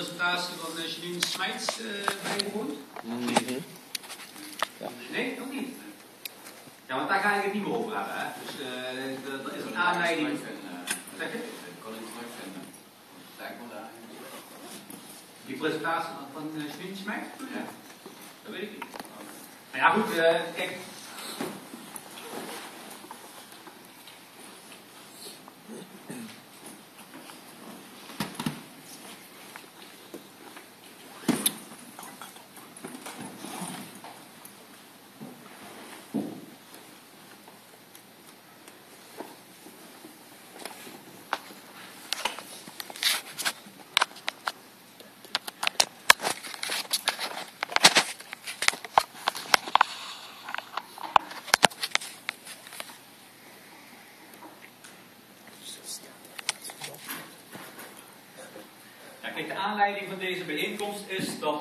presentatie van Janine Smijts bijgewoond? Ja. Nee, ook niet. Ja, want daar ga ik het niet meer over hebben. Hè. Dus dat is een aanleiding. Zeg je? Kan ik het vinden? Kijk maar daar. Die presentatie van Janine Smijts? Ja. Dat weet ik niet. Nou ja, goed, kijk. Kijk, de aanleiding van deze bijeenkomst is dat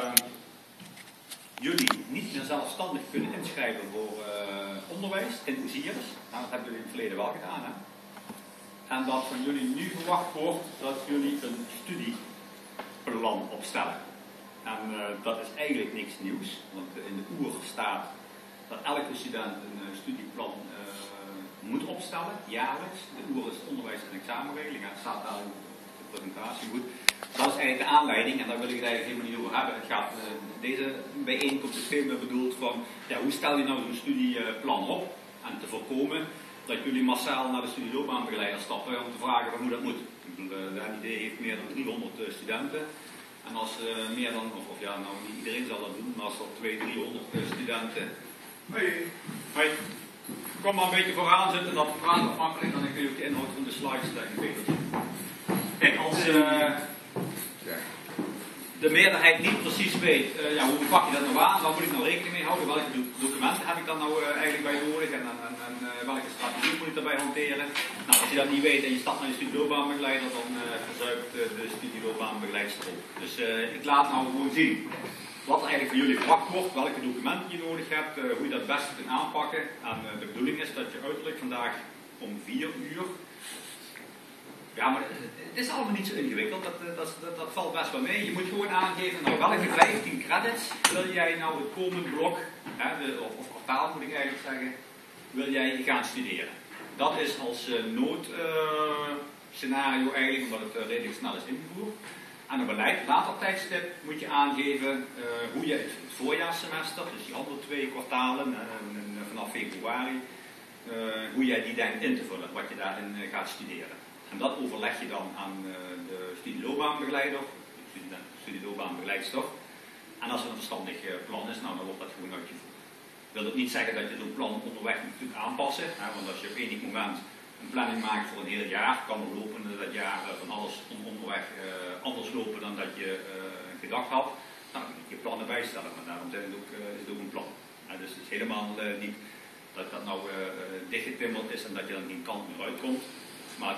jullie niet meer zelfstandig kunnen inschrijven voor onderwijs in Oziris. Nou, dat hebben jullie in het verleden wel gedaan, hè? En dat van jullie nu verwacht wordt dat jullie een studieplan opstellen. En dat is eigenlijk niks nieuws, want in de oer staat dat elke student een studieplan moet opstellen, jaarlijks. De oer is onderwijs en examenregeling, het staat daar in de presentatie goed. Dat is eigenlijk de aanleiding en daar wil ik het eigenlijk helemaal niet over hebben. Het gaat, deze bijeenkomst is veel meer bedoeld van, ja, hoe stel je nou zo'n studieplan op? En te voorkomen dat jullie massaal naar de studieloopbaanbegeleider stappen om te vragen van hoe dat moet. Ik bedoel, de NID heeft meer dan 300 studenten. En als meer dan, of ja, nou niet iedereen zal dat doen, maar als er 200, 300 studenten. Hoi. Kom maar een beetje vooraan zitten, dat praat afhankelijk, dan kun je ook de inhoud van de slides beter zien. Kijk, als de meerderheid niet precies weet, ja, hoe pak je dat nou aan, waar moet ik nou rekening mee houden, welke documenten heb ik dan nou eigenlijk bij nodig en welke strategie moet ik daarbij hanteren. Nou, als je dat niet weet en je stapt naar je studieloopbaanbegeleider, dan verzuipt de studieloopbaanbegeleidster op. Dus ik laat nou gewoon zien wat er eigenlijk van jullie verwacht wordt, welke documenten je nodig hebt, hoe je dat het beste kunt aanpakken. En de bedoeling is dat je uiterlijk vandaag om 4 uur. Ja, maar het is allemaal niet zo ingewikkeld, dat valt best wel mee. Je moet gewoon aangeven, nou, welke 15 credits wil jij nou het komende blok, of kwartaal moet ik eigenlijk zeggen, wil jij gaan studeren. Dat is als noodscenario eigenlijk, omdat het redelijk snel is ingevoerd. Aan een beleid, later tijdstip, moet je aangeven hoe je het voorjaarssemester, dus die andere 2 kwartalen, vanaf februari, hoe jij die denkt in te vullen, wat je daarin gaat studeren. En dat overleg je dan aan de studieloopbaanbegeleider, de studieloopbaanbegeleidster. En als er een verstandig plan is, nou, dan wordt dat gewoon uitgevoerd. Ik wil dat niet zeggen dat je zo'n plan onderweg moet aanpassen, hè, want als je op enig moment een planning maakt voor een heel jaar, kan er lopen dat jaar van alles onderweg anders lopen dan dat je gedacht had. Nou, dan moet je plannen bijstellen, maar daarom is het ook een plan. Dus het is helemaal niet dat dat nou dichtgetimmerd is en dat je dan geen kant meer uitkomt. Maar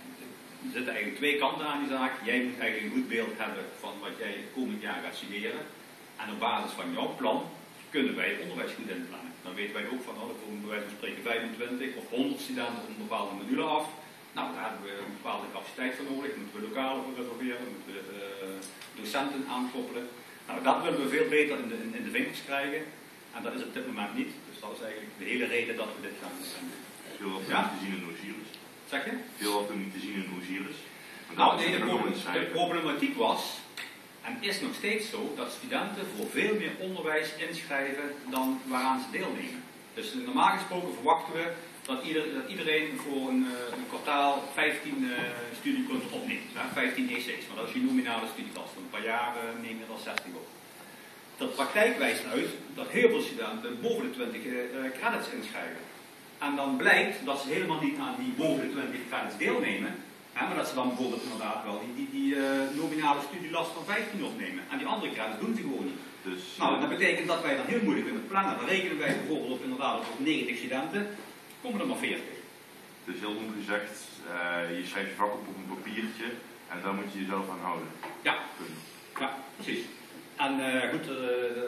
er zitten eigenlijk 2 kanten aan die zaak. Jij moet eigenlijk een goed beeld hebben van wat jij het komend jaar gaat studeren. En op basis van jouw plan kunnen wij het onderwijs goed inplannen. Dan weten wij ook van, er komen bij wijze van spreken 25 of 100 studenten op een bepaalde module af. Nou, daar hebben we een bepaalde capaciteit voor nodig. Moeten we lokalen voor reserveren, moeten we docenten aankoppelen. Nou, dat willen we veel beter in de vingers krijgen. En dat is op dit moment niet. Dus dat is eigenlijk de hele reden dat we dit gaan doen. Veel wat niet te zien in Oziris. Zeg je? Veel wat niet te zien in Oziris. Nou, de problematiek was, en is nog steeds zo, dat studenten voor veel meer onderwijs inschrijven dan waaraan ze deelnemen. Dus normaal gesproken verwachten we dat iedereen voor een kwartaal 15 studiepunten opneemt. 15 EC's, maar dat is je nominale studieklas. Voor een paar jaar neem je er 60 op. De praktijk wijst uit dat heel veel studenten boven de 20 credits inschrijven. En dan blijkt dat ze helemaal niet aan die boven de 20 credits deelnemen. Maar dat ze dan bijvoorbeeld inderdaad wel die nominale studielast van 15 opnemen. En die andere credits doen ze gewoon niet. Dus, nou, dat betekent dat wij dan heel moeilijk kunnen plannen. Dan rekenen wij bijvoorbeeld op inderdaad op 90 studenten, komen er maar 40. Dus heel goed gezegd, je schrijft je vak op een papiertje en daar moet je jezelf aan houden. Ja, ja, precies. En goed,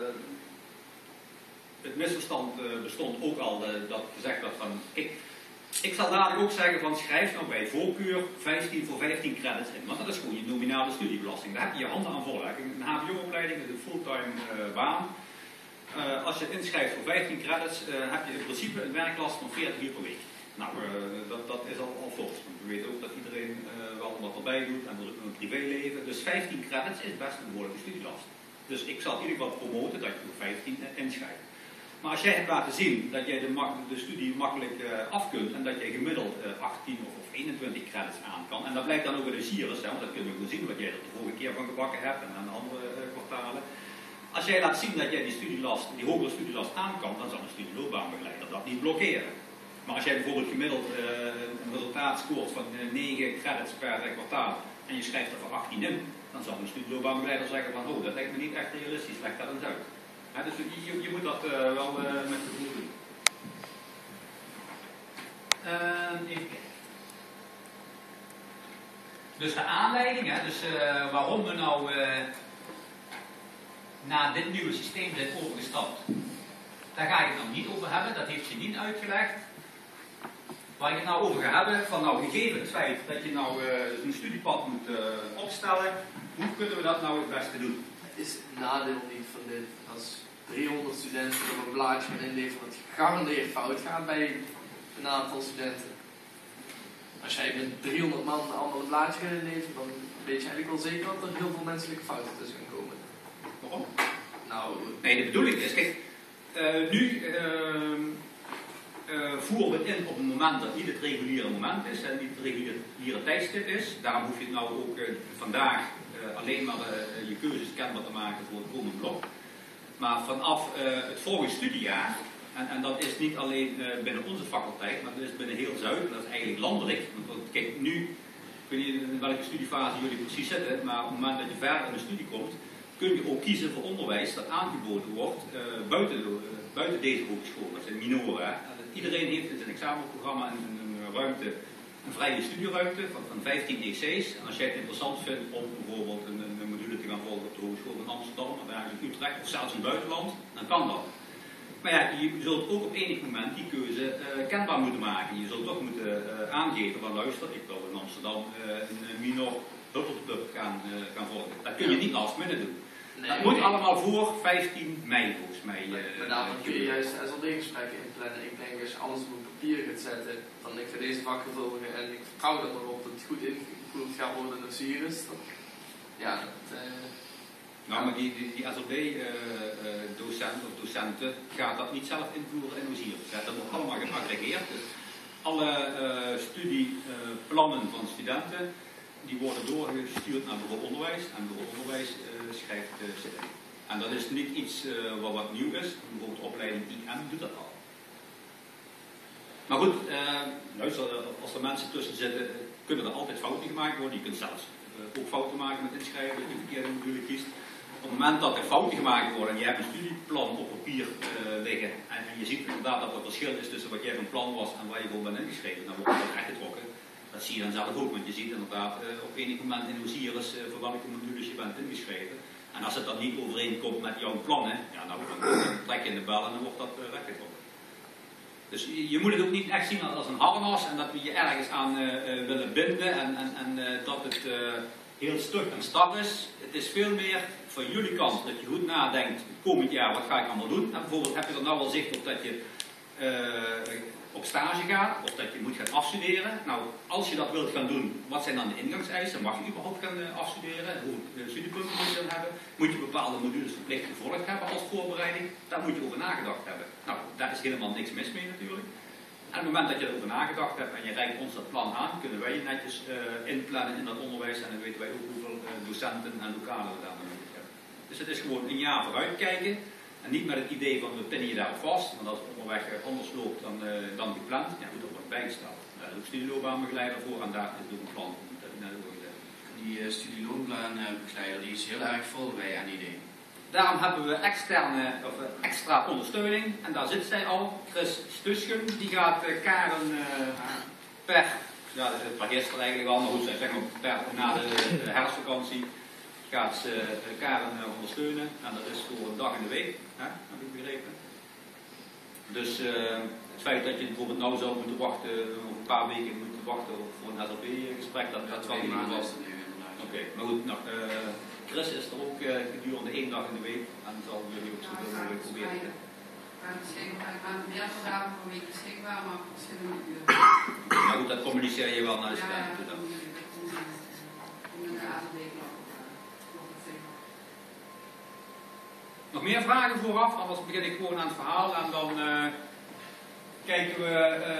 het misverstand bestond ook al dat gezegd werd van ik Ik zal dadelijk ook zeggen van schrijf nou bij voorkeur 15 credits in. Want dat is gewoon je nominale studiebelasting. Daar heb je je handen aan vol. Een HBO-opleiding is een fulltime baan. Als je inschrijft voor 15 credits, heb je in principe een werklast van 40 uur per week. Nou, dat is al fors. Want we weten ook dat iedereen wel wat erbij doet en een privéleven. Dus 15 credits is best een behoorlijke studielast. Dus ik zal in ieder geval promoten dat je voor 15 inschrijft. Maar als jij hebt laten zien dat jij de studie makkelijk af kunt en dat jij gemiddeld 18 of 21 credits aan kan, en dat blijkt dan ook in de Sirius, want dat kunnen we gewoon zien wat jij er de vorige keer van gebakken hebt en aan andere kwartalen. Als jij laat zien dat jij die hogere studielast aan kan, dan zal een studieloopbaanbegeleider dat niet blokkeren. Maar als jij bijvoorbeeld gemiddeld een resultaat scoort van 9 credits per kwartaal en je schrijft er voor 18 in, dan zal een studieloopbaanbegeleider zeggen van oh, dat lijkt me niet echt realistisch, leg dat eens uit. Ja, dus je moet dat wel met gevoel doen. Even kijken. Dus de aanleiding, dus waarom we nou naar dit nieuwe systeem zijn overgestapt, daar ga ik het nou niet over hebben, dat heeft Janine uitgelegd. Waar ik het nou over ga hebben, van nou gegeven het feit dat je nou een studiepad moet opstellen, hoe kunnen we dat nou het beste doen? Is het nadeel niet van dit, als 300 studenten op een blaadje gaan inleveren, dat gegarandeerd fout gaat bij een aantal studenten? Als jij met 300 man allemaal een blaadje gaat inleveren, dan weet je eigenlijk wel zeker dat er heel veel menselijke fouten tussen gaan komen. Waarom? Nou, nee, de bedoeling is, kijk, nu voeren we het in op een moment dat niet het reguliere moment is en niet het reguliere tijdstip is. Daarom hoef je het nou ook vandaag alleen maar je keuzes kenbaar te maken voor het komende blok. Maar vanaf het volgende studiejaar, en dat is niet alleen binnen onze faculteit, maar dat is binnen heel Zuid, dat is eigenlijk landelijk. Want kijk, nu, ik weet niet in welke studiefase jullie precies zitten, maar op het moment dat je verder in de studie komt, kun je ook kiezen voor onderwijs dat aangeboden wordt buiten deze hogeschool. Dat zijn minoren. Iedereen heeft in zijn examenprogramma een ruimte, een vrije studieruimte van 15 EC's. En als jij het interessant vindt om bijvoorbeeld een module te gaan volgen op de Hogeschool in Amsterdam, of ergens in Utrecht, of zelfs in het buitenland, dan kan dat. Maar ja, je zult ook op enig moment die keuze kenbaar moeten maken. Je zult toch moeten aangeven van luister, ik wil in Amsterdam een minor huppelpup gaan volgen. Dat kun je niet last minute doen. Nee, dat moet allemaal voor 15 mei volgens mij. Maar daarom kun je juist SLD-gesprekken inplannen. Ik denk als je alles op papier gaat zetten, dan ik ga deze vakken volgen en ik vertrouw er maar op dat het goed ingevuld gaat worden door Sirius. Ja, nou, maar die SLD-docent of docenten gaat dat niet zelf invoeren in Sirius. Dat wordt allemaal geaggregeerd. Dus alle studieplannen van studenten die worden doorgestuurd naar bureau onderwijs en bureau onderwijs schrijft CD. En dat is niet iets wat nieuw is. Bijvoorbeeld de opleiding IM doet dat al. Maar goed, luister, als er mensen tussen zitten, kunnen er altijd fouten gemaakt worden. Je kunt zelfs ook fouten maken met inschrijven, dat je verkeerde module kiest. Op het moment dat er fouten gemaakt worden en je hebt een studieplan op papier liggen en je ziet inderdaad dat er verschil is tussen wat jij van plan was en waar je voor bent ingeschreven, dan wordt dat rechtgetrokken. Dat zie je dan zelf ook, want je ziet inderdaad op enig moment in Osiris voor welke modules je bent ingeschreven. En als het dan niet overeenkomt met jouw plannen, ja, dan trek je in de bel en dan wordt dat rechtgetrokken. Dus je moet het ook niet echt zien als een harnas en dat we je ergens aan willen binden en dat het heel stug en stap is. Het is veel meer van jullie kant dat je goed nadenkt, komend jaar wat ga ik allemaal doen. En bijvoorbeeld heb je er nou al zicht op dat je op stage gaat of dat je moet gaan afstuderen. Nou, als je dat wilt gaan doen, wat zijn dan de ingangseisen? Mag je überhaupt gaan afstuderen? Hoeveel studiepunten moet je dan hebben? Moet je bepaalde modules verplicht gevolgd hebben als voorbereiding? Daar moet je over nagedacht hebben. Nou, daar is helemaal niks mis mee natuurlijk. En op het moment dat je erover nagedacht hebt en je reikt ons dat plan aan, kunnen wij je netjes inplannen in dat onderwijs en dan weten wij ook hoeveel docenten en lokalen we daar nodig hebben. Dus het is gewoon een jaar vooruit kijken. En niet met het idee van we pinnen je daarop vast, want als het onderweg anders loopt dan gepland, ja, moet er wordt bijgesteld. Daar is ook studieloopbaanbegeleider voor en daar is ook een plan voor. Die studieloopbaanbegeleider die is heel erg vol bij NID. Daarom hebben we extra ondersteuning en daar zit zij al. Chris Stuschen, die gaat Karen per gisteren eigenlijk al, maar goed, zeg maar na de herfstvakantie gaat ze Karen ondersteunen en dat is voor een dag in de week, heb ik begrepen. Dus het feit dat je bijvoorbeeld nou zou moeten wachten, of een paar weken moeten wachten voor een SLB-gesprek, dat zal niet geval. Oké, maar goed, nou, Chris is er ook gedurende 1 dag in de week en zal jullie ook zoveel mogelijk proberen. Ik ben meerdere dagen per week beschikbaar, maar op verschillende uren. Maar goed, dat communiceer je wel naar de studenten toe dan. Nog meer vragen vooraf, anders begin ik gewoon aan het verhaal en dan kijken we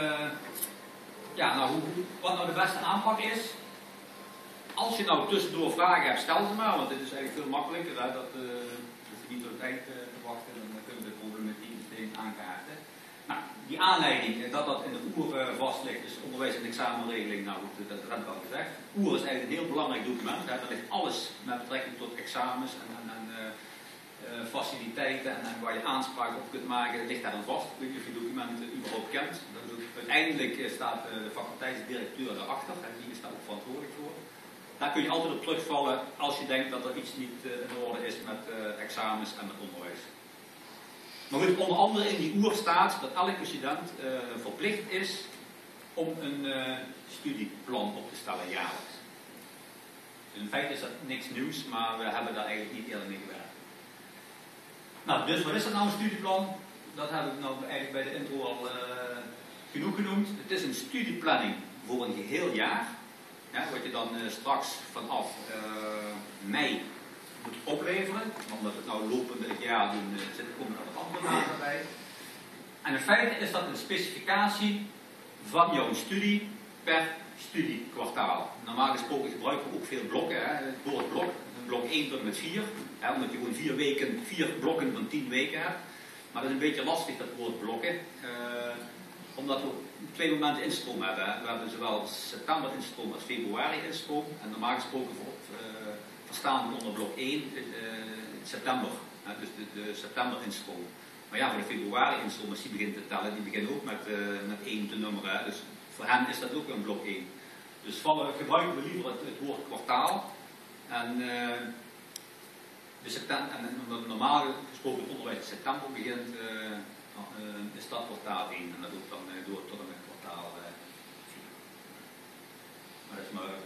wat nou de beste aanpak is. Als je nou tussendoor vragen hebt, stel ze maar, want dit is eigenlijk veel makkelijker. Hè? Dat hoef je niet tot het eind te wachten, dan kunnen we de problematiek meteen aankaarten. Nou, die aanleiding, dat in de oer vast ligt, dus onderwijs en examenregeling, nou goed, dat heb ik al gezegd. Oer is eigenlijk een heel belangrijk document, hè? Daar ligt alles met betrekking tot examens en faciliteiten en waar je aanspraak op kunt maken, dat ligt daar dan vast. Ik weet niet of je documenten überhaupt kent. Uiteindelijk staat de faculteitsdirecteur erachter en die is daar ook verantwoordelijk voor. Daar kun je altijd op terugvallen als je denkt dat er iets niet in orde is met examens en met onderwijs. Maar goed, onder andere in die oer staat dat elke student verplicht is om een studieplan op te stellen jaarlijks. Dus in feite is dat niks nieuws, maar we hebben daar eigenlijk niet eerder mee gewerkt. Nou, dus wat is dat nou een studieplan? Dat heb ik nou eigenlijk bij de intro al genoeg genoemd. Het is een studieplanning voor een geheel jaar. Ja, wat je dan straks vanaf mei moet opleveren. Omdat we het nou lopende het jaar doen, komen er wat andere maanden bij. En in feite is dat een specificatie van jouw studie per studiekwartaal. Normaal gesproken gebruiken we ook veel blokken. Hè. Het woord blok, blok 1 tot en met 4. Hè, omdat je gewoon 4 blokken van 10 weken hebt. Maar dat is een beetje lastig, dat woord blokken. Omdat we 2 momenten instroom hebben. Hè. We hebben zowel september instroom als februari instroom. En normaal gesproken verstaan we onder blok 1 september. Hè, dus de september instroom. Maar ja, voor de februari instroom, als die begint te tellen, die beginnen ook met 1 te nummeren. Hè. Dus voor hen is dat ook een blok 1. Dus gebruiken we liever het woord kwartaal. En normaal gesproken het onderwijs in september begint, is dat kwartaal 1 en dat loopt dan door tot en met kwartaal 4. Maar dat is maar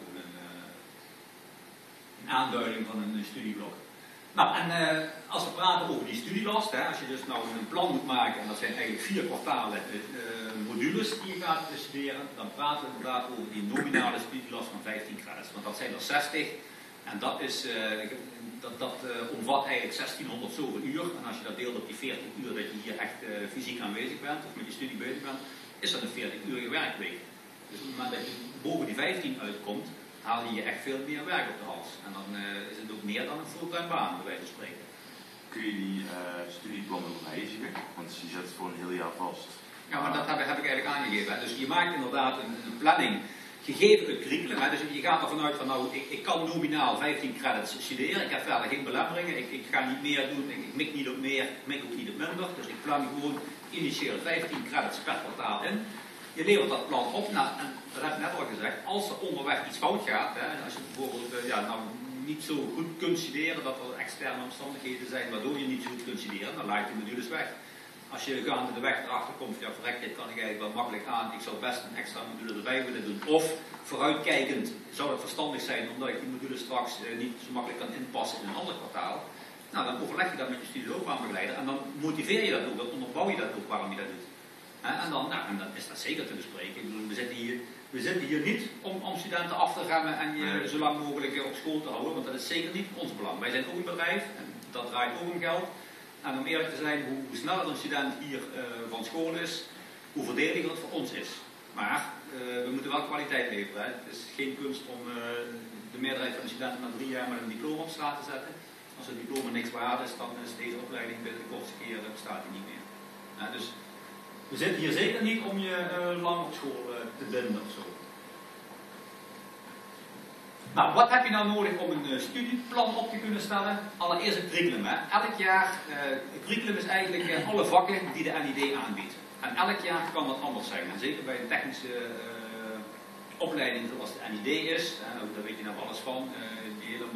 een aanduiding van een studieblok. Nou, en als we praten over die studielast, hè, als je dus nou een plan moet maken, en dat zijn eigenlijk 4 kwartalen modules die je gaat studeren, dan praten we inderdaad over die nominale studielast van 15 credits. Want dat zijn er 60 en dat is... Dat omvat eigenlijk 1600 zoveel uur. En als je dat deelt op die 40 uur dat je hier echt fysiek aanwezig bent of met je studie bezig bent, is dat een 40-urige werkweek. Dus op het moment dat je boven die 15 uitkomt, haal je echt veel meer werk op de hals. En dan is het ook meer dan een fulltime baan, bij wijze van spreken. Kun je die studieplannen wijzigen? Want je zet het voor een heel jaar vast. Ja, maar dat heb ik eigenlijk aangegeven. Hè. Dus je maakt inderdaad een planning. Gegeven het curriculum, hè, dus je gaat ervan uit van nou, ik kan nominaal 15 credits studeren, ik heb verder geen belemmeringen, ik ga niet meer doen, ik mik niet op meer, ik mik ook niet op minder, dus ik plan gewoon initieel 15 credits per kwartaal in. Je levert dat plan op, nou, en dat heb ik net al gezegd, als er onderweg iets fout gaat, hè, als je bijvoorbeeld nou, niet zo goed kunt studeren, dat er externe omstandigheden zijn waardoor je niet zo goed kunt studeren, dan laat je de modules weg. Als je gaande de weg erachter komt, ja verrek, dit kan ik eigenlijk wel makkelijk aan, ik zou best een extra module erbij willen doen. Of vooruitkijkend zou het verstandig zijn, omdat ik die module straks niet zo makkelijk kan inpassen in een ander kwartaal. Nou, dan overleg je dat met je studieloopbaanbegeleider en dan motiveer je dat ook, dan onderbouw je dat ook waarom je dat doet. En dan is dat zeker te bespreken. Ik bedoel, we zitten hier niet om studenten af te remmen en je zo lang mogelijk op school te houden, want dat is zeker niet ons belang. Wij zijn ook een bedrijf en dat draait ook om geld. En om eerlijk te zijn, hoe sneller een student hier van school is, hoe voordeliger het voor ons is. Maar we moeten wel kwaliteit leveren. Hè. Het is geen kunst om de meerderheid van de studenten na 3 jaar met een diploma op straat te zetten. Als het diploma niks waard is, dan is deze opleiding binnen de kortste keer bestaat die niet meer. Dus we zitten hier zeker niet om je lang op school te binden of zo. Nou, wat heb je nou nodig om een studieplan op te kunnen stellen? Allereerst het curriculum. Hè. Elk jaar, het curriculum is eigenlijk alle vakken die de NID aanbiedt. En elk jaar kan dat anders zijn. En zeker bij een technische opleiding zoals de NID is, daar weet je nou alles van. Die hele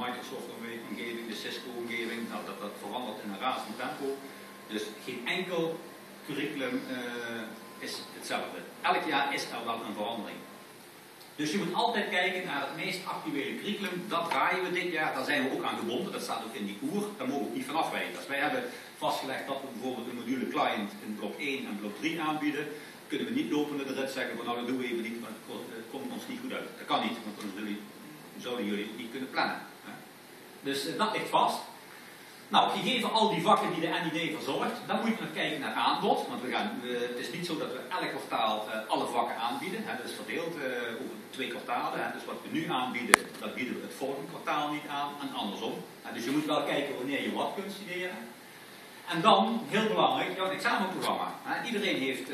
Microsoft-omgeving, de Cisco-omgeving, nou, dat verandert in een razend tempo. Dus geen enkel curriculum is hetzelfde. Elk jaar is er wel een verandering. Dus je moet altijd kijken naar het meest actuele curriculum. Dat draaien we dit jaar, daar zijn we ook aan gebonden. Dat staat ook in die koer, daar mogen we niet van afwijken. Als wij hebben vastgelegd dat we bijvoorbeeld een module client in blok 1 en blok 3 aanbieden, kunnen we niet lopende de rit zeggen van nou dat doen we even niet, want het komt ons niet goed uit. Dat kan niet, want dan zouden jullie het niet kunnen plannen. Dus dat ligt vast. Nou, gegeven al die vakken die de NID verzorgt, dan moet je nog kijken naar aanbod. Want het is niet zo dat we elk kwartaal alle vakken aanbieden. Dat is verdeeld over 2 kwartalen. Dus wat we nu aanbieden, dat bieden we het volgende kwartaal niet aan en andersom. Dus je moet wel kijken wanneer je wat kunt studeren. En dan, heel belangrijk, jouw examenprogramma. Iedereen heeft,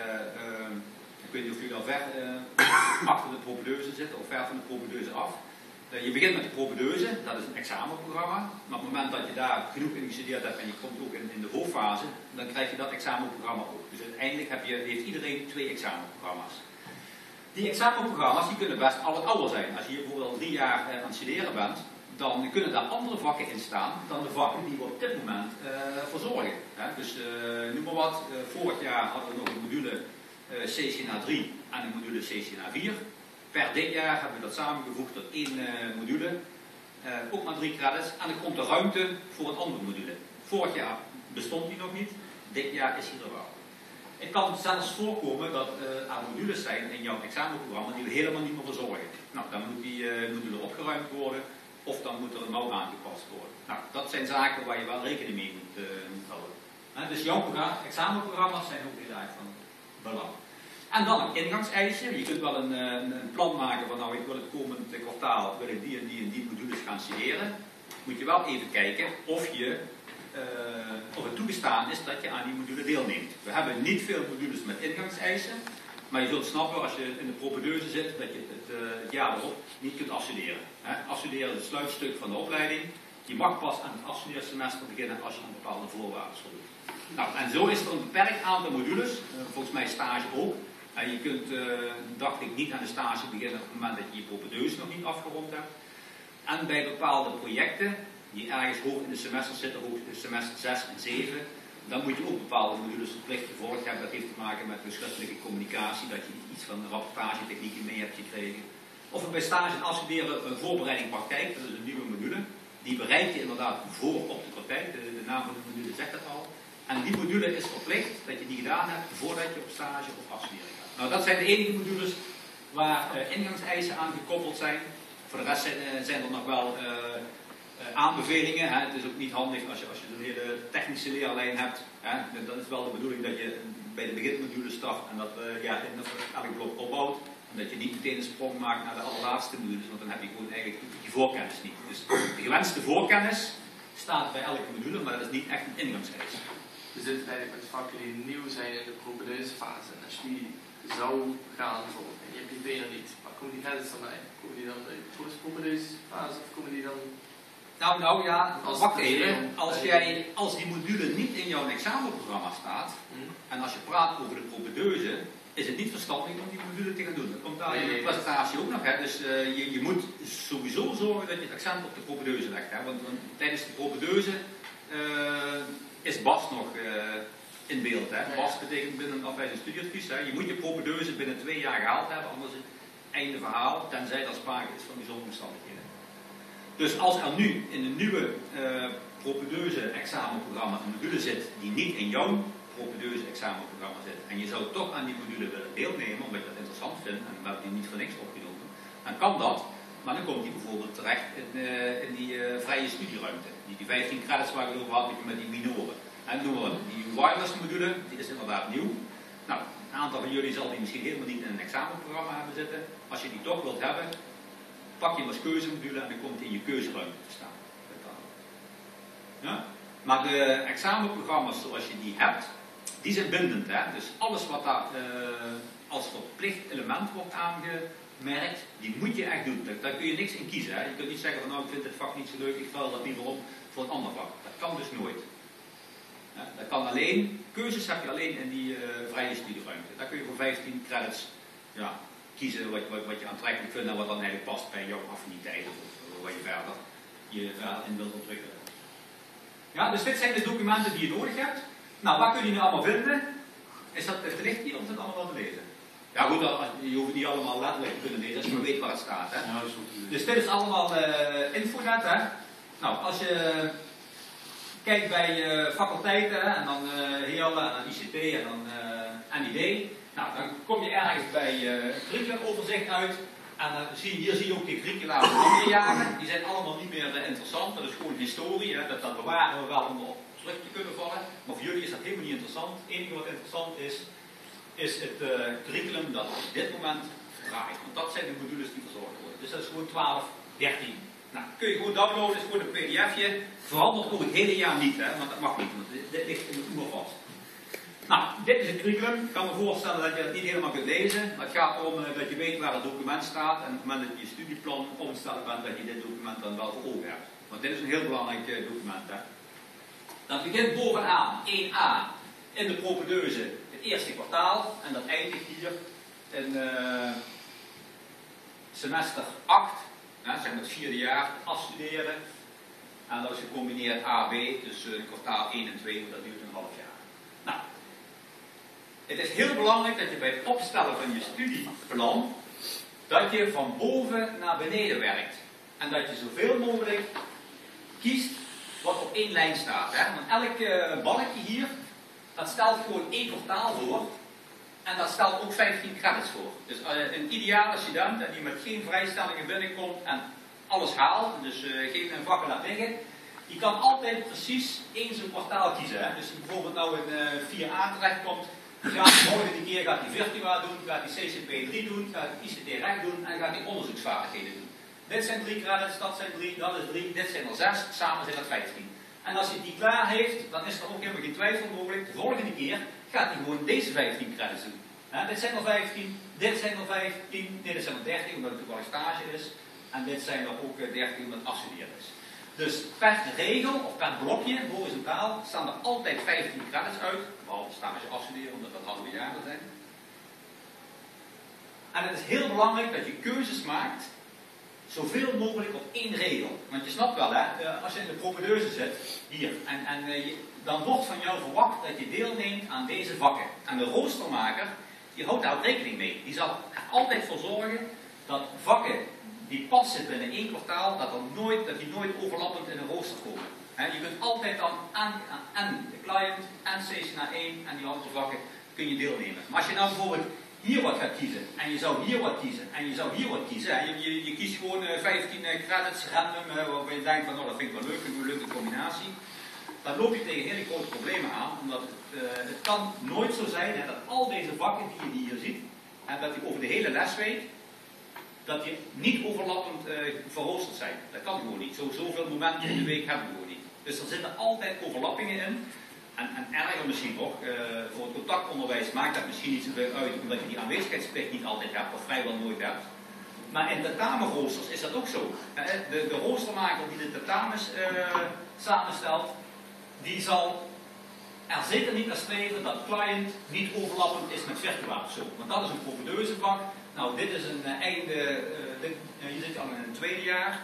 ik weet niet of jullie al ver achter de propedeuse zitten of ver van de propedeuse af. Je begint met de propedeuse, dat is een examenprogramma. Maar op het moment dat je daar genoeg in gestudeerd hebt en je komt ook in de hoofdfase, dan krijg je dat examenprogramma ook. Dus uiteindelijk heeft iedereen 2 examenprogramma's. Die examenprogramma's die kunnen best al wat ouder zijn. Als je bijvoorbeeld al 3 jaar aan het studeren bent, dan kunnen daar andere vakken in staan dan de vakken die we op dit moment verzorgen. Dus noem maar wat, vorig jaar hadden we nog een module CCNA 3 en een module CCNA 4. Per dit jaar hebben we dat samengevoegd tot 1 module, ook maar 3 credits, en er komt er ruimte voor een andere module. Vorig jaar bestond die nog niet, dit jaar is hij er wel. Het kan zelfs voorkomen dat er modules zijn in jouw examenprogramma die we helemaal niet meer verzorgen. Nou, dan moet die module opgeruimd worden, of dan moet er een mouw aangepast worden. Nou, dat zijn zaken waar je wel rekening mee moet houden. Dus jouw examenprogramma's zijn ook heel erg van belang. En dan een ingangseisje. Je kunt wel een plan maken van nou ik wil het komende kwartaal wil ik die en die en die modules gaan studeren. Moet je wel even kijken of het toegestaan is dat je aan die module deelneemt. We hebben niet veel modules met ingangseisen, maar je zult snappen als je in de propedeuse zit dat je het jaar erop niet kunt afstuderen. Afstuderen is het sluitstuk van de opleiding. Je mag pas aan het afstudeersemester beginnen als je een bepaalde voorwaarden voldoet. Nou, en zo is er een beperkt aantal modules, volgens mij stage ook. Je kunt, dacht ik, niet aan de stage beginnen op het moment dat je je propedeuse nog niet afgerond hebt. En bij bepaalde projecten, die ergens hoog in de semesters zitten, hoog in semester 6 en 7, dan moet je ook bepaalde modules verplicht gevolgd hebben. Dat heeft te maken met de schriftelijke communicatie, dat je iets van de rapportagetechnieken mee hebt gekregen. Of bij stage en afstuderen een voorbereiding praktijk, dat is een nieuwe module. Die bereid je inderdaad voor op de praktijk, de naam van de module zegt het al. En die module is verplicht dat je die gedaan hebt voordat je op stage of afstuderen gaat. Nou, dat zijn de enige modules waar ingangseisen aan gekoppeld zijn. Voor de rest zijn er nog wel aanbevelingen. Het is ook niet handig als je een hele technische leerlijn hebt. Dan is wel de bedoeling dat je bij de beginmodule start en dat je elk blok opbouwt. En dat je niet meteen een sprong maakt naar de allerlaatste modules, want dan heb je gewoon eigenlijk die voorkennis niet. Dus de gewenste voorkennis staat bij elke module, maar dat is niet echt een ingangseis. We zitten eigenlijk met vakken die nieuw zijn in de propedeusefase. En als je die zou gaan volgen en je hebt die benen niet, waar komen die credits dan bij? Komen die dan in de propedeusefase of komen die dan... Nou ja, wacht even. Als die module niet in jouw examenprogramma staat, en als je praat over de propedeuse, is het niet verstandig om die module te gaan doen. Dat komt daar in de presentatie ook nog. Dus je moet sowieso zorgen dat je het accent op de propedeuse legt. Want tijdens de propedeuse is BAS nog in beeld. BAS betekent binnen een afwijzend studieadvies. Je moet je propedeuse binnen 2 jaar gehaald hebben, anders is het einde verhaal, tenzij er sprake is van bijzondere omstandigheden. Dus als er nu in een nieuwe propedeuse examenprogramma een module zit die niet in jouw propedeuse examenprogramma zit en je zou toch aan die module willen deelnemen omdat je dat interessant vindt en we hebben die niet voor niks opgenomen, dan kan dat, maar dan komt die bijvoorbeeld terecht in die vrije studieruimte. Die 15 credits waar ik het over had met die minoren. En noemen we die wireless module, die is inderdaad nieuw. Nou, een aantal van jullie zal die misschien helemaal niet in een examenprogramma hebben zitten. Als je die toch wilt hebben, pak je hem als keuzemodule en dan komt hij in je keuzeruimte te staan. Ja? Maar de examenprogramma's zoals je die hebt, die zijn bindend. Dus alles wat daar als verplicht element wordt aangemerkt, die moet je echt doen. Daar kun je niks in kiezen. Je kunt niet zeggen van nou ik vind dit vak niet zo leuk, ik val dat liever op voor een ander vak. Dat kan dus nooit. Dat kan alleen, keuzes heb je alleen in die vrije studieruimte. Daar kun je voor 15 credits kiezen wat je aantrekkelijk vindt en wat dan eigenlijk past bij jouw affiniteit of wat je verder in wilt ontwikkelen. Ja, dus dit zijn de documenten die je nodig hebt. Nou, waar kun je nu allemaal vinden? Is dat te licht hier om het allemaal te lezen? Ja goed, je hoeft niet allemaal letterlijk te kunnen lezen als je maar weet waar het staat. Hè? Ja, dat is goed. Dus dit is allemaal infonet. Hè? Nou, als je kijkt bij faculteiten en dan HEAL en dan ICT en dan NID, nou, dan kom je ergens bij het curriculumoverzicht uit. En hier zie je ook de curricula van andere jaren. Die zijn allemaal niet meer interessant. Dat is gewoon historie. Hè? Dat bewaren we wel om op terug te kunnen vallen. Maar voor jullie is dat helemaal niet interessant. Het enige wat interessant is het curriculum dat op dit moment draait. Want dat zijn de modules die verzorgd worden. Dus dat is gewoon 12, 13. Nou, kun je gewoon downloaden, is gewoon een pdfje. Verandert ook het hele jaar niet, hè? Want dat mag niet. Want dit ligt in het oer vast. Nou, dit is het curriculum. Ik kan me voorstellen dat je het niet helemaal kunt lezen. Maar het gaat erom dat je weet waar het document staat. En op het moment dat je je studieplan omstellen bent, dat je dit document dan wel voor ogen hebt. Want dit is een heel belangrijk document. Hè? Dat begint bovenaan, 1a, in de propedeuse, het eerste kwartaal. En dat eindigt hier in semester 8. Zeg maar het 4e jaar, afstuderen. En dat is gecombineerd AB, dus kwartaal 1 en 2, dat duurt een half jaar. Nou, het is heel belangrijk dat je bij het opstellen van je studieplan, dat je van boven naar beneden werkt. En dat je zoveel mogelijk kiest wat op één lijn staat. Hè? Want elk balkje hier, dat stelt gewoon 1 kwartaal voor. En dat stelt ook 15 credits voor. Dus een ideale student die met geen vrijstellingen binnenkomt en alles haalt, dus geen vakken laat liggen, die kan altijd precies één zo'n kwartaal kiezen. Hè? Dus die bijvoorbeeld nou in 4a terechtkomt, die gaat de volgende keer gaat die Virtua doen, gaat die CCP 3 doen, gaat die ICT recht doen en gaat die onderzoeksvaardigheden doen. Dit zijn 3 credits, dat zijn 3, dat is 3, dit zijn er 6, samen zijn dat 15. En als hij die klaar heeft, dan is er ook helemaal geen twijfel mogelijk. De volgende keer gaat hij gewoon deze 15 credits doen. Dit zijn er 15, dit zijn er 15, nee, dit zijn er 13 omdat het toevallig stage is. En dit zijn er ook 13 omdat het afstuderen is. Dus per regel of per blokje, horizontaal, staan er altijd 15 credits uit. Behalve stage afstuderen omdat dat halve jaren zijn. En het is heel belangrijk dat je keuzes maakt, zoveel mogelijk op één regel. Want je snapt wel, hè, als je in de propedeuse zit, hier, dan wordt van jou verwacht dat je deelneemt aan deze vakken. En de roostermaker, die houdt daar ook rekening mee. Die zal er altijd voor zorgen dat vakken die passen binnen 1 kwartaal, dat die nooit overlappend in een rooster komen. Je kunt altijd dan aan de client, en CCNA 1 en die andere vakken kun je deelnemen. Maar als je nou bijvoorbeeld hier wat gaat kiezen, en je zou hier wat kiezen, en je zou hier wat kiezen, je kiest gewoon 15 credits random, waarvan je denkt van, nou dat vind ik wel leuk, een leuke combinatie. Dan loop je tegen hele grote problemen aan, omdat het kan nooit zo zijn hè, dat al deze vakken die je hier ziet, en dat die over de hele lesweek, dat die niet overlappend verroosterd zijn. Dat kan gewoon niet. Zoveel momenten in de week hebben we gewoon niet. Dus er zitten altijd overlappingen in. En erger misschien nog, voor het contactonderwijs maakt dat misschien niet zoveel uit, omdat je die aanwezigheidsplicht niet altijd hebt, of vrijwel nooit hebt. Maar in tentamenroosters is dat ook zo. De roostermaker die de tentamens samenstelt, die zal er zeker niet naar streven dat client niet overlappend is met Virtua of zo. Want dat is een propedeusevak. Nou, dit is een einde, je zit al in het 2e jaar.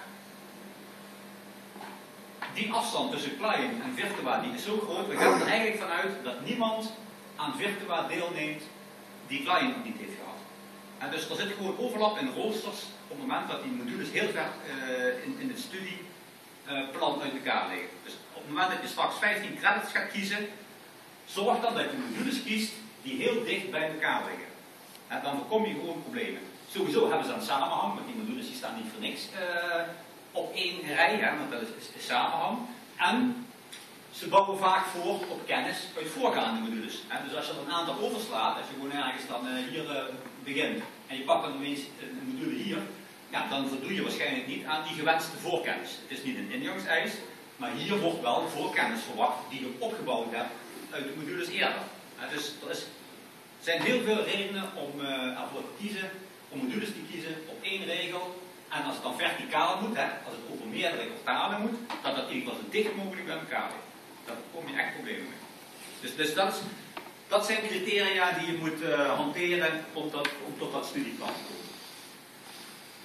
Die afstand tussen client en Virtua die is zo groot, we gaan er eigenlijk vanuit dat niemand aan Virtua deelneemt die client niet heeft gehad. En dus er zit gewoon overlap in roosters op het moment dat die modules heel ver in het studieplan uit elkaar liggen. Dus op het moment dat je straks 15 credits gaat kiezen, zorg dan dat je modules kiest die heel dicht bij elkaar liggen. En dan voorkom je gewoon problemen. Sowieso hebben ze een samenhang, want die modules die staan niet voor niks op één rij, hè, want dat is samenhang. En ze bouwen vaak voor op kennis uit voorgaande modules. Hè. Dus als je er een aantal overslaat, als je gewoon ergens dan hier begint en je pakt dan ineens een module hier, ja, dan voldoe je waarschijnlijk niet aan die gewenste voorkennis. Het is niet een ingangseis, maar hier wordt wel voorkennis verwacht die je opgebouwd hebt uit de modules eerder. Dus er zijn heel veel redenen om ervoor te kiezen, om modules te kiezen op één regel. En als het dan verticaal moet, hè, als het over meerdere kwartalen moet, dat in ieder geval zo dicht mogelijk bij elkaar ligt. Daar kom je echt problemen mee. Dus dat zijn criteria die je moet hanteren om tot dat studieplan te komen.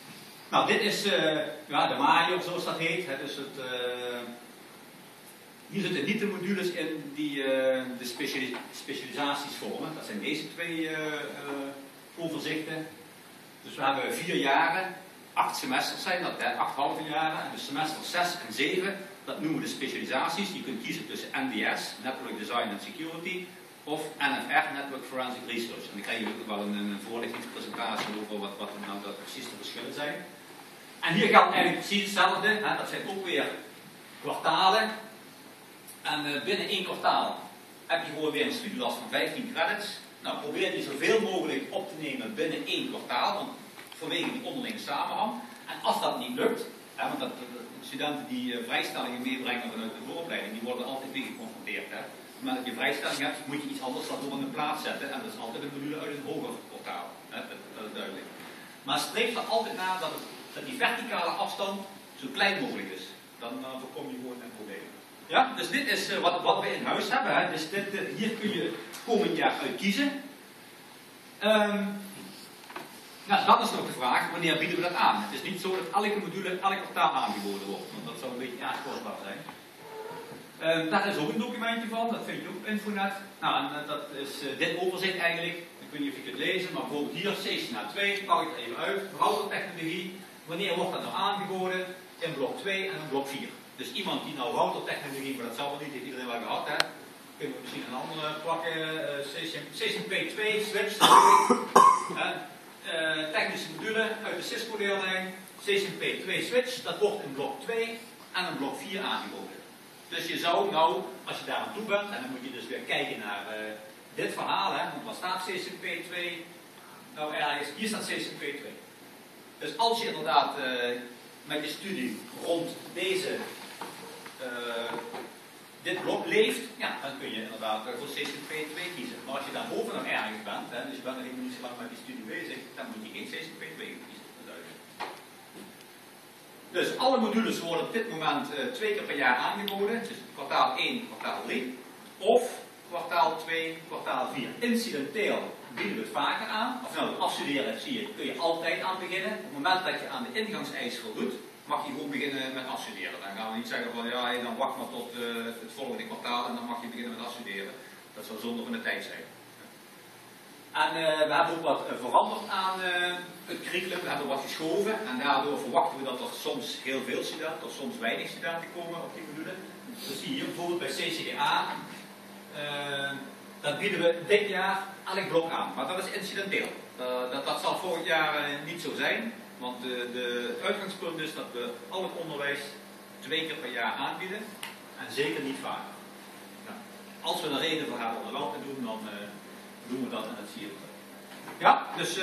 Nou, dit is de major, zoals dat heet. Hè, dus hier zitten niet de modules in die de specialisaties vormen. Dat zijn deze twee overzichten. Dus we hebben 4 jaren, 8 semesters zijn dat, 8 halve jaren. En de semesters 6 en 7, dat noemen we de specialisaties. Je kunt kiezen tussen NDS, Network Design and Security, of NFR, Network Forensic Research. En dan krijg je ook wel een voorlichtingspresentatie over wat nou dat precies de verschillen zijn. En hier geldt eigenlijk precies hetzelfde. Hè? Dat zijn ook weer kwartalen. En binnen 1 kwartaal heb je gewoon weer een studielast van 15 credits. Nou, probeer die zoveel mogelijk op te nemen binnen 1 kwartaal, want vanwege die onderlinge samenhang. En als dat niet lukt, hè, want studenten die vrijstellingen meebrengen vanuit de vooropleiding, die worden altijd mee geconfronteerd. Hè. Op het moment dat je vrijstelling hebt, moet je iets anders daarvoor in de plaats zetten. En dat is altijd een module uit een hoger kwartaal. Hè, dat is duidelijk. Maar streef er altijd naar dat die verticale afstand zo klein mogelijk is. Dan voorkom je gewoon een probleem. Ja, dus dit is wat we in huis hebben. Hè. Dus hier kun je komend jaar uit kiezen. Nou, dan is nog de vraag, wanneer bieden we dat aan? Het is niet zo dat elke module elk kwartaal aangeboden wordt, want dat zou een beetje erg kostbaar zijn. Daar is ook een documentje van, dat vind je ook op Infonet. Nou, en dat is dit overzicht eigenlijk. Ik weet niet of je kunt lezen, maar bijvoorbeeld hier, CCNA 2, pak ik er even uit. Routertechnologie, wanneer wordt dat nou aangeboden? In blok 2 en in blok 4. Dus iemand die nou routertechnologie, maar dat zal wel niet, heeft iedereen wel gehad, hè? Kunnen we misschien een andere pakken, CCNP2, switch, technische module uit de Cisco-leerlijn, CCNP2 switch, dat wordt in blok 2 en in blok 4 aangeboden. Dus je zou nou, als je daar aan toe bent, en dan moet je dus weer kijken naar dit verhaal, hè, want wat staat CCNP2? Nou ergens, hier staat CCNP2. Dus als je inderdaad met je studie rond dit blok leeft, ja, dan kun je inderdaad voor CCNP2 kiezen. Maar als je daarboven nog ergens bent, hè, dus je bent nog helemaal niet zo lang met die studie bezig, dan moet je geen CCNP2 kiezen. Dat is duidelijk. Dus alle modules worden op dit moment 2 keer per jaar aangeboden. Dus kwartaal 1, kwartaal 3. Of kwartaal 2, kwartaal 4. Incidenteel bieden we het vaker aan. Of nou, afstuderen zie je, kun je altijd aan beginnen. Op het moment dat je aan de ingangseis voldoet, mag je gewoon beginnen met afstuderen. Dan gaan we niet zeggen van ja, dan wacht maar tot het volgende kwartaal en dan mag je beginnen met afstuderen. Dat zou zonde van de tijd zijn. En we hebben ook wat veranderd aan het curriculum, we hebben wat geschoven en daardoor verwachten we dat er soms heel veel studenten of soms weinig studenten komen op die module. Dus zie je bijvoorbeeld bij CCDA, dat bieden we dit jaar elk blok aan, maar dat is incidenteel. Dat zal volgend jaar niet zo zijn. Want het uitgangspunt is dat we al het onderwijs 2 keer per jaar aanbieden en zeker niet vaker. Nou, als we er reden voor hebben om dat wel te doen, dan doen we dat en dat zie je. Ja, dus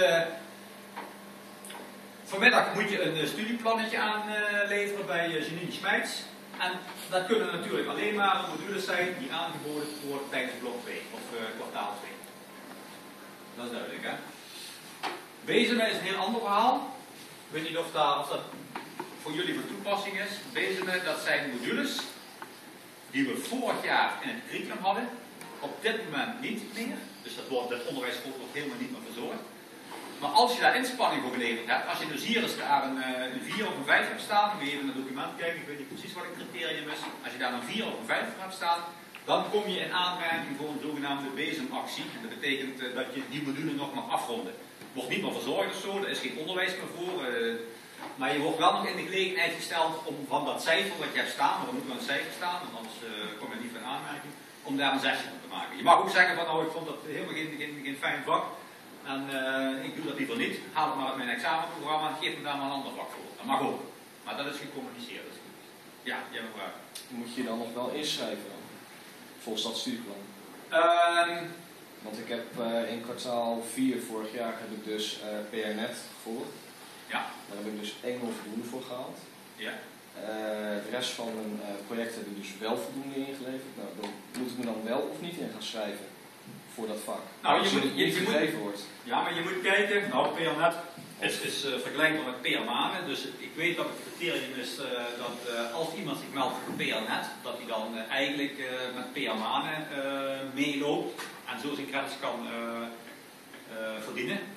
vanmiddag moet je een studieplannetje aanleveren bij Janine Schmeids. En dat kunnen natuurlijk alleen maar modules zijn die aangeboden worden tijdens blok 2 of kwartaal 2. Dat is duidelijk, hè? Bezemen is een heel ander verhaal. Ik weet niet of dat voor jullie van toepassing is. Bezemen, dat zijn modules die we vorig jaar in het curriculum hadden. Op dit moment niet meer. Dus het onderwijs wordt helemaal niet meer verzorgd. Maar als je daar inspanning voor geleverd hebt, als je dus hier eens daar een 4 of een 5 hebt staan, dan moet je even naar het document kijken, ik weet niet precies wat het criterium is. Als je daar een 4 of een 5 hebt staan, dan kom je in aanmerking voor een zogenaamde bezemactie. En dat betekent dat je die module nog mag afronden. Wordt niet meer verzorgd of zo, er is geen onderwijs meer voor. Maar je wordt wel nog in de gelegenheid gesteld om van dat cijfer wat je hebt staan, maar er moet wel een cijfer staan, want anders kom je niet van aanmerking, om daar een 6 van te maken. Je mag ook zeggen van nou, ik vond dat helemaal geen fijn vak. En ik doe dat liever niet. Haal het maar uit mijn examenprogramma en geef me daar maar een ander vak voor. Dat mag ook. Maar dat is gecommuniceerd. Dat is goed. Ja, jij hebt een vraag. Moet je dan nog wel inschrijven dan? Volgens dat studieplan? Want ik heb in kwartaal 4 vorig jaar heb ik dus PRNet gevolgd. Ja. Daar heb ik dus 1 voldoende voor gehaald. Ja. De rest van mijn project heb ik dus wel voldoende ingeleverd. Nou, dan moet ik me dan wel of niet in gaan schrijven voor dat vak. Nou, als het niet gegeven wordt. Ja, maar je moet kijken. Nou, PRNet is vergelijkbaar met PRMANE. Dus ik weet dat het criterium is dat als iemand zich meldt voor PRNet, dat hij dan eigenlijk met PRMANE meeloopt en zo zijn credits kan verdienen.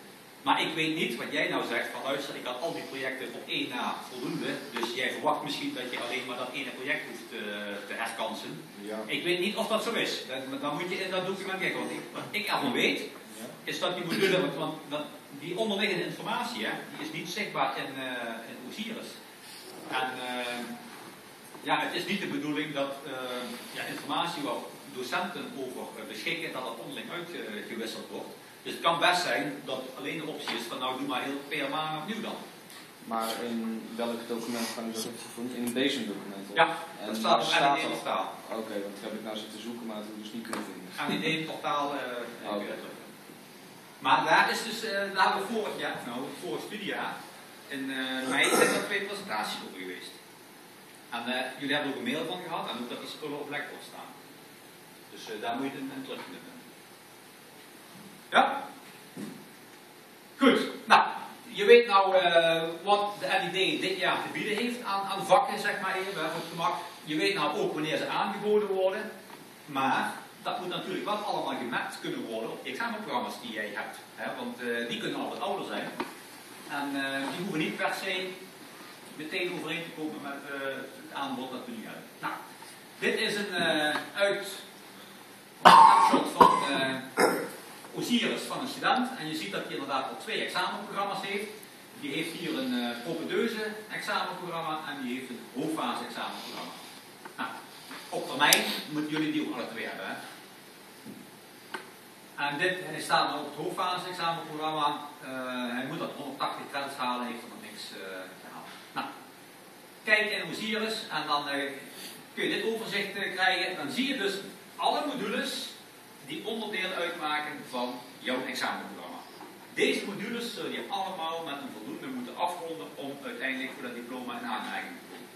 Maar ik weet niet wat jij nou zegt, van luister, ik had al die projecten op 1 na voldoende, dus jij verwacht misschien dat je alleen maar dat ene project hoeft te herkansen. Ja. Ik weet niet of dat zo is. Dan moet je in dat document kijken. Wat ik ervan weet, is dat die module, want die onderliggende informatie, hè, die is niet zichtbaar in Osiris. En ja, het is niet de bedoeling dat informatie waar docenten over beschikken, dat dat onderling uitgewisseld wordt. Dus het kan best zijn dat alleen de optie is van nou doe maar heel PMA opnieuw dan. Maar in welk document kan ik dat vinden? In deze document? Ja, en dat staat op staat NID portaal. Oké, dat heb ik nou zitten zoeken, maar dat heb ik dus niet kunnen vinden. NID portaal. Okay. Maar daar is dus, daar hebben we vorig studiejaar, in mei zijn er 2 presentaties over geweest. En jullie hebben er ook een mail van gehad en ook dat die spullen op Blackboard staan. Dus daar moet je het in terugknippen. Ja? Goed. Nou, je weet nou wat de NID dit jaar te bieden heeft aan vakken, zeg maar even, voor het gemak. Je weet nou ook wanneer ze aangeboden worden. Maar dat moet natuurlijk wel allemaal gemapt kunnen worden op de examenprogramma's die jij hebt. Hè? Want die kunnen altijd ouder zijn. En die hoeven niet per se meteen overeen te komen met het aanbod dat we nu hebben. Nou, dit is een snapshot van Osiris van een student. En je ziet dat hij inderdaad al 2 examenprogramma's heeft. Die heeft hier een propedeuse examenprogramma en die heeft een hoofdfase examenprogramma. Nou, op termijn moeten jullie die ook alle 2 hebben. Hè? En hij staat nou op het hoofdfase examenprogramma. Hij moet dat 180 credits halen, heeft er nog niks gehaald. Nou, kijk in Osiris en dan kun je dit overzicht krijgen. Dan zie je dus alle modules die onderdeel uitmaken van jouw examenprogramma. Deze modules zul je allemaal met een voldoende moeten afronden om uiteindelijk voor dat diploma in aanmerking te komen.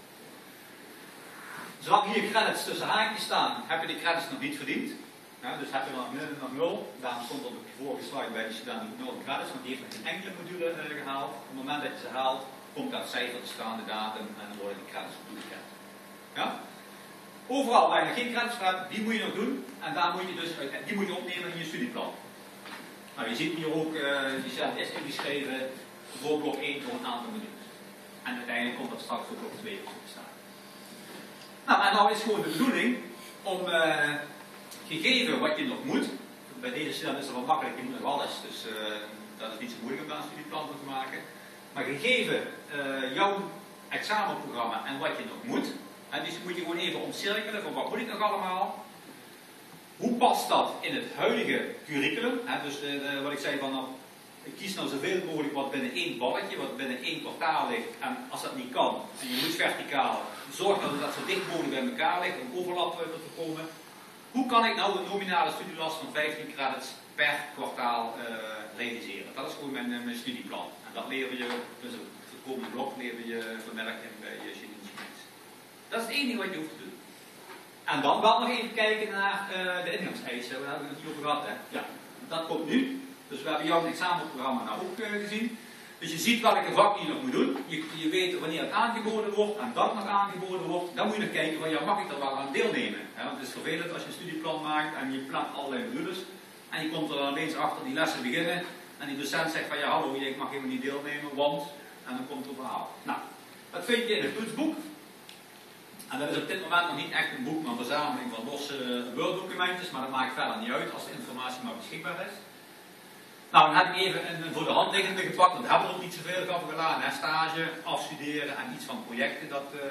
Zolang hier credits tussen haakjes staan, heb je die credits nog niet verdiend. Ja, dus heb je nog 0. Daarom stond op de vorige slide bij de student ook 0 credits, want die heeft nog geen enkele module gehaald. Op het moment dat je ze haalt, komt dat cijfer te staan, de datum, en dan worden die credits toegekend. Ja? Overal waar je nog geen credits hebt, die moet je nog doen. En daar moet je dus, die moet je opnemen in je studieplan. Nou, je ziet hier ook, die set is ingeschreven voor blok 1 voor een aantal modules. En uiteindelijk komt dat straks voor blok 2 te staan. Nou, en nou is gewoon de bedoeling om gegeven wat je nog moet. Bij deze student is dat wel makkelijk, je moet nog alles. Dus dat is niet zo moeilijk om daar een studieplan voor te maken. Maar gegeven jouw examenprogramma en wat je nog moet. En dus moet je gewoon even omcirkelen van wat moet ik nog allemaal. Hoe past dat in het huidige curriculum? Dus wat ik zei van nou, ik kies nou zoveel mogelijk wat binnen 1 balletje, wat binnen 1 kwartaal ligt. En als dat niet kan, en je moet verticaal, zorg dat zo dicht mogelijk bij elkaar ligt om overlap te voorkomen. Hoe kan ik nou een nominale studielast van 15 credits per kwartaal realiseren? Dat is gewoon mijn studieplan. En dat leren je, dus het komende blok leren je vanmiddag in bij je Dat is het enige wat je hoeft te doen. En dan wel nog even kijken naar de ingangseisen. Daar hebben we het niet over gehad. Hè? Ja, dat komt nu. Dus we hebben jouw examenprogramma nou ook gezien. Dus je ziet welke vak je nog moet doen. Je weet wanneer het aangeboden wordt en dat nog aangeboden wordt. Dan moet je nog kijken van ja, mag ik er wel aan deelnemen? Want het is vervelend als je een studieplan maakt en je plant allerlei modules. En je komt er dan opeens achter die lessen beginnen. En die docent zegt van ja, hallo, ik mag helemaal niet deelnemen, want... En dan komt het verhaal. Nou, dat vind je in het toetsboek. En dat is op dit moment nog niet echt een boek, maar een verzameling van losse Word-documentjes, maar dat maakt verder niet uit als de informatie maar beschikbaar is. Nou, dan heb ik even een voor de hand liggende gepakt, want we hebben er ook niet zoveel over gedaan. Stage, afstuderen en iets van projecten,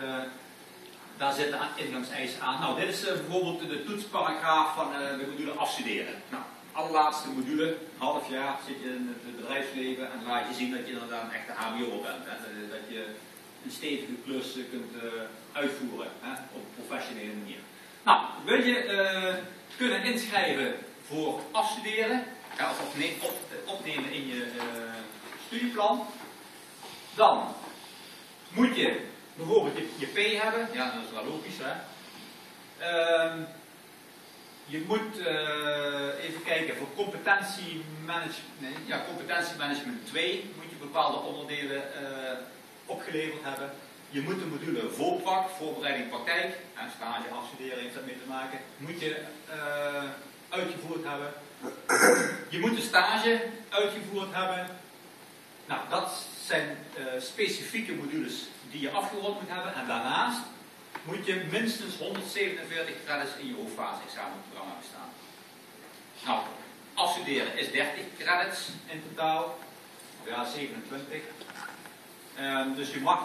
daar zitten ingangseisen aan. Nou, dit is bijvoorbeeld de toetsparagraaf van de module afstuderen. Nou, allerlaatste module, half jaar zit je in het bedrijfsleven en laat je zien dat je inderdaad een echte HBO bent. Hè? Dat je een stevige klus kunt uitvoeren op een professionele manier. Nou, wil je kunnen inschrijven voor afstuderen, of opnemen in je studieplan, dan moet je bijvoorbeeld je P hebben, ja dat is wel logisch hè. Je moet even kijken voor competentiemanagement 2 moet je bepaalde onderdelen opgeleverd hebben. Je moet de module voorvak, voorbereiding praktijk, en stage afstuderen heeft dat mee te maken, moet je uitgevoerd hebben. Je moet de stage uitgevoerd hebben Nou, dat zijn specifieke modules die je afgerond moet hebben. En daarnaast moet je minstens 147 credits in je hoofdfase-examenprogramma bestaan. Nou, afstuderen is 30 credits in totaal. Ja, 27. Dus je mag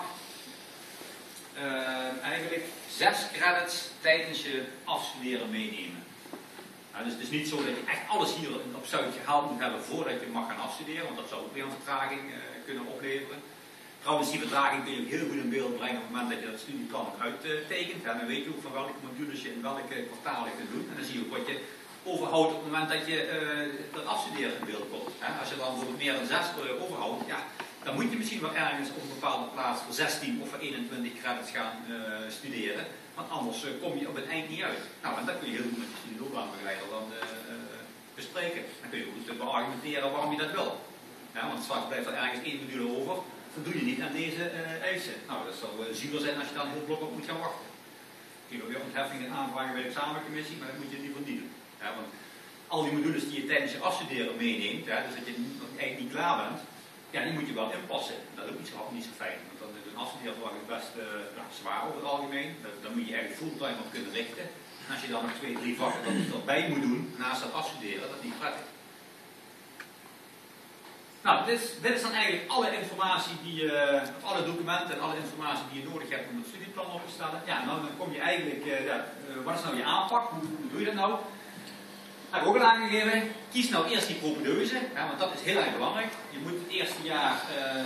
eigenlijk 6 credits tijdens je afstuderen meenemen. Nou, dus het is niet zo dat je echt alles hier op Zuid gehaald moet hebben voordat je mag gaan afstuderen, want dat zou ook weer een vertraging kunnen opleveren. Trouwens, die vertraging kun je ook heel goed in beeld brengen op het moment dat je dat studieplan ook uittekent. Dan weet je ook van welke modules je in welke kwartalen kunt doen. En dan zie je ook wat je overhoudt op het moment dat je dat afstuderen in beeld komt. Als je dan bijvoorbeeld meer dan 6 overhoudt, ja, dan moet je misschien wel ergens op een bepaalde plaats voor 16 of voor 21 credits gaan studeren. Want anders kom je op het eind niet uit. Nou, en dat kun je heel goed met je studieloopbaanbegeleider dan bespreken. Dan kun je goed beargumenteren waarom je dat wil. Ja, want straks blijft er ergens 1 module over. Dan doe je niet aan deze eisen. Nou, dat zal zuur zijn als je dan heel blok op moet gaan wachten. Je kunt weer ontheffingen aanvragen bij de examencommissie, maar dat moet je in ieder geval niet doen. Ja, want al die modules die je tijdens je afstuderen meeneemt, ja, dus dat je nog eigenlijk niet klaar bent, ja, die moet je wel inpassen. Dat is ook niet zo fijn, want dan is een afstudeervak best zwaar over het algemeen. Daar moet je eigenlijk fulltime op kunnen richten. En als je dan nog 2, 3 vakken erbij moet doen, naast dat afstuderen, dat is niet prettig. Nou, dit is dan eigenlijk alle informatie die of alle documenten en alle informatie die je nodig hebt om het studieplan op te stellen. Ja, nou, dan kom je eigenlijk, wat is nou je aanpak? Hoe doe je dat nou? Heb ik ook al aangegeven, kies nou eerst die propedeuse, want dat is heel erg belangrijk. Je moet het eerste jaar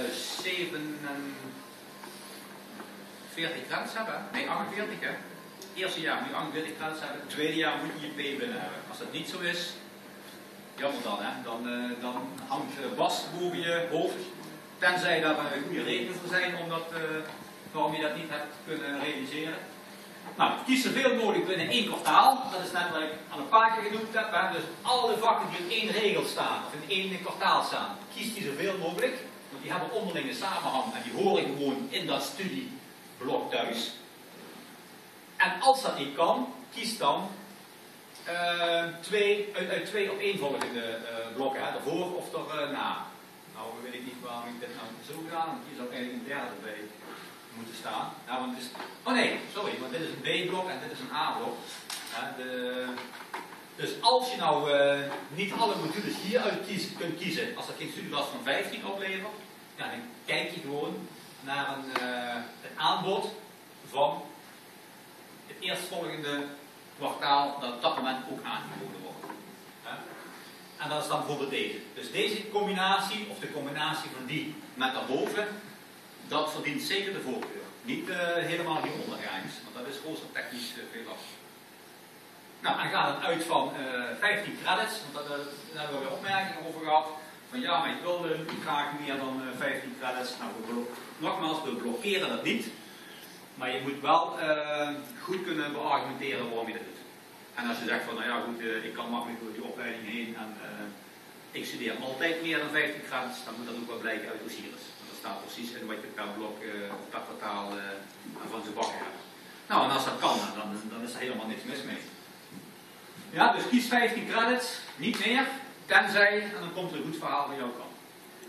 47 credits hebben, nee 48 hè. Het eerste jaar moet je 48 credits hebben, het tweede jaar moet je je P binnen hebben. Als dat niet zo is, jammer dan hè, dan hangt Bas boven je hoofd, tenzij daar een goede reden voor zijn waarom je dat niet hebt kunnen realiseren. Nou, kies zoveel mogelijk binnen 1 kwartaal. Dat is net wat ik aan een paar keer genoemd heb. Hè. Dus alle vakken die in 1 regel staan, of in 1 kwartaal staan, kies die zoveel mogelijk. Want die hebben onderlinge samenhang en die horen gewoon in dat studieblok thuis. En als dat niet kan, kies dan uit 2 opeenvolgende blokken. Hè. Daarvoor of daarna. Nou, weet ik niet waarom ik dit nou zo gedaan heb. Want hier zou eigenlijk een derde bij moeten staan. Ja, want het is, oh nee, sorry, want dit is een B-blok en dit is een A-blok. Ja, dus als je nou niet alle modules hieruit kunt kiezen, als dat geen studielast van 15 oplevert, ja, dan kijk je gewoon naar het aanbod van het eerstvolgende kwartaal dat op dat moment ook aangeboden wordt. Ja. En dat is dan bijvoorbeeld deze. Dus deze combinatie, of de combinatie van die met daarboven, dat verdient zeker de voorkeur. Niet helemaal hieronder ergens, want dat is gewoon technisch veel lastig. Nou, en dan gaat het uit van 15 credits, want daar hebben we weer opmerkingen over gehad. Van ja, maar ik wil niet graag meer dan 15 credits. Nou, nogmaals, we blokkeren dat niet. Maar je moet wel goed kunnen beargumenteren waarom je dat doet. En als je zegt van, nou ja goed, ik kan makkelijk door die opleiding heen en ik studeer altijd meer dan 15 credits, dan moet dat ook wel blijken uit Osiris. Staat precies in wat je per blok of per kwartaal van zijn bakken hebt. Nou, en als dat kan, dan is er helemaal niks mis mee. Ja, dus kies 15 credits, niet meer, tenzij, en dan komt er een goed verhaal van jouw kant.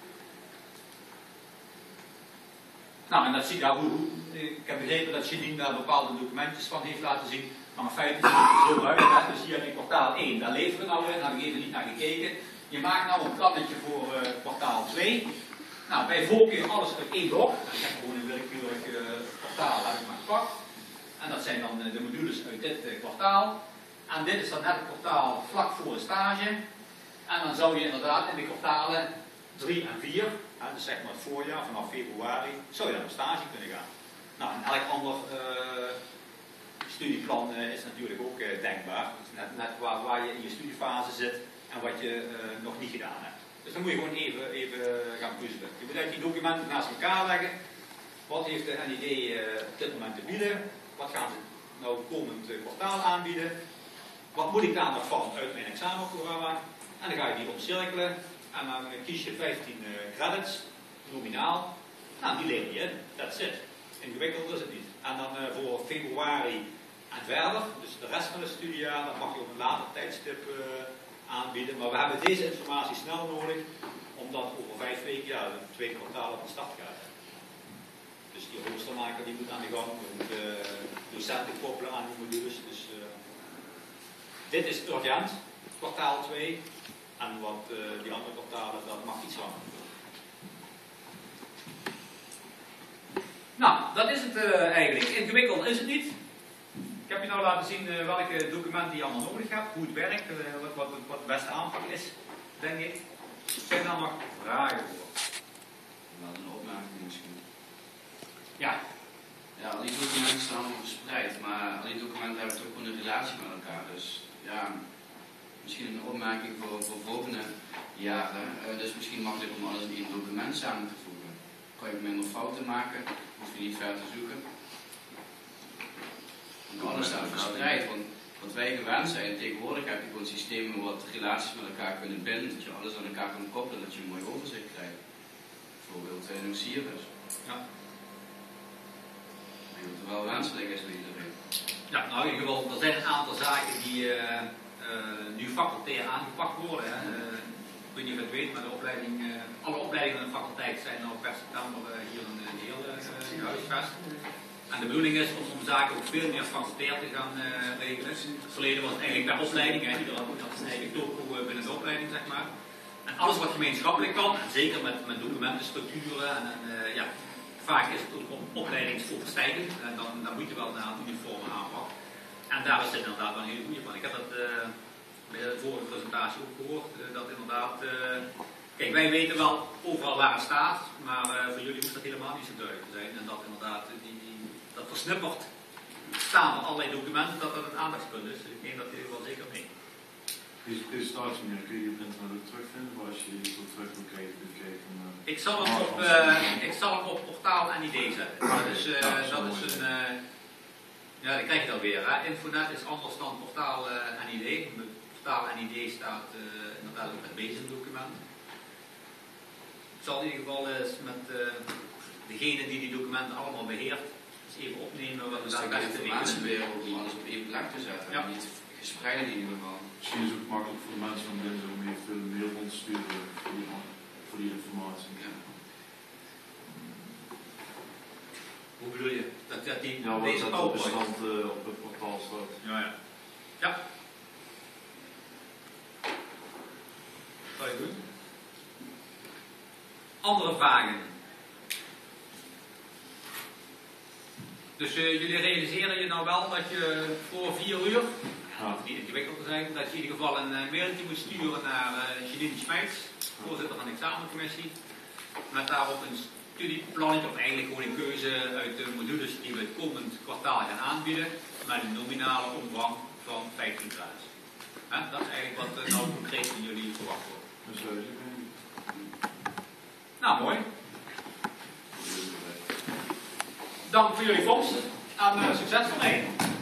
Nou, en dat zie je, ik heb begrepen dat Janine daar bepaalde documentjes van heeft laten zien, maar in feite ziet het er zo uit. Hè? Dus hier in kwartaal 1, daar leveren we nou in, daar heb ik even niet naar gekeken. Je maakt nou een plannetje voor kwartaal 2. Nou, bij voorkeur alles uit 1 blok. Dan heb ik gewoon een willekeurig kwartaal, heb ik maar gepakt. En dat zijn dan de modules uit dit kwartaal. En dit is dan net het kwartaal vlak voor een stage. En dan zou je inderdaad in de kwartalen 3 en 4, dus zeg maar het voorjaar, vanaf februari, zou je dan op stage kunnen gaan. Nou, en elk ander studieplan is natuurlijk ook denkbaar. Dus net waar je in je studiefase zit en wat je nog niet gedaan hebt. Dus dan moet je gewoon even gaan puzzelen. Je moet eigenlijk die documenten naast elkaar leggen. Wat heeft de NID op dit moment te bieden? Wat gaan ze nou komend kwartaal aanbieden? Wat moet ik daar nog van uit mijn examenprogramma? En dan ga je die omcirkelen. En dan kies je 15 credits, nominaal. Nou, die leer je in. That's it. Ingewikkelder is het niet. En dan voor februari en verder, dus de rest van het studiejaar, dat mag je op een later tijdstip aanbieden. Maar we hebben deze informatie snel nodig omdat over 5 weken het tweede kwartaal op de start gaat. Dus die roostermaker die moet aan de gang, de docenten koppelen aan die modules. Dus dit is urgent, kwartaal 2. En wat die andere kwartalen, dat mag iets langer. Nou, dat is het eigenlijk. Ingewikkeld is het niet. Ik heb je nou laten zien welke documenten je allemaal nodig hebt, hoe het werkt, wat de beste aanpak is, denk ik. Zijn er nog vragen voor? Wel een opmerking misschien. Ja. Ja, al die documenten staan allemaal verspreid, maar al die documenten hebben toch gewoon een relatie met elkaar. Dus ja, misschien een opmerking voor volgende jaren. Het is misschien makkelijk om alles in één document samen te voegen. Kan je minder fouten maken, hoef je niet ver te zoeken. Want alles staat verspreid. Want wat wij gewend zijn, tegenwoordig heb je gewoon systemen wat relaties met elkaar kunnen binden, dat je alles aan elkaar kan koppelen, dat je een mooi overzicht krijgt. Bijvoorbeeld een Osiris. Ja. Ik denk dat het wel wenselijk is voor iedereen. Ja, nou in ieder geval, er zijn een aantal zaken die nu facultair aangepakt worden. Hè. Ik weet niet of je het weet, maar de opleiding, alle opleidingen in de faculteit zijn nou per september hier in heel huisvest. En de bedoeling is om zaken ook veel meer facultair te gaan regelen. In het verleden was het eigenlijk per opleiding, hè. Iedereen had zijn eigen toko binnen de opleiding, zeg maar. En alles wat gemeenschappelijk kan, en zeker met documentenstructuren, ja, vaak is het ook opleidingsoverstijgend. En dan moet je wel naar een uniforme aanpak. En daar is het inderdaad wel een hele goede van. Ik heb dat bij de vorige presentatie ook gehoord, dat inderdaad... Kijk, wij weten wel overal waar het staat, maar voor jullie hoeft dat helemaal niet zo duidelijk te zijn. En dat inderdaad, dat versnipperd staan van allerlei documenten, dat dat een aandachtspunt is. Ik neem dat hier wel zeker mee. Deze presentatie kun je op internet ook terugvinden, maar als je iets wat terug wil kijken. Ik zal hem op portaal NID zetten. Dus dat is een... ja, dan krijg je dat weer. Hè. Infonet is anders dan portaal NID. Portaal NID staat inderdaad ook met bezig document. Ik zal in ieder geval eens met degene die die documenten allemaal beheert, eens even opnemen wat we daar best in informatie weer om alles op één plek te zetten. Ja. En niet gespreid in ieder geval. Misschien is het ook makkelijk voor de mensen van binnen om eventueel een mail rond te sturen voor die informatie. Ja. Hoe bedoel je? Dat die Ja, wat deze dat PowerPoint bestand op het portaal staat. Ja. Ja. Wat je doen? Andere vragen? Dus jullie realiseren je nou wel dat je voor 4 uur, ja, niet ingewikkeld te zijn, dat je in ieder geval een mailtje moet sturen naar Janine Schmeits, voorzitter van de examencommissie, met daarop een studieplannetje, of eigenlijk gewoon een keuze uit de modules die we het komend kwartaal gaan aanbieden, met een nominale omvang van 15 credits. Dat is eigenlijk wat nou concreet van jullie verwacht wordt. Nou, mooi. Dank voor jullie komst en succes ermee.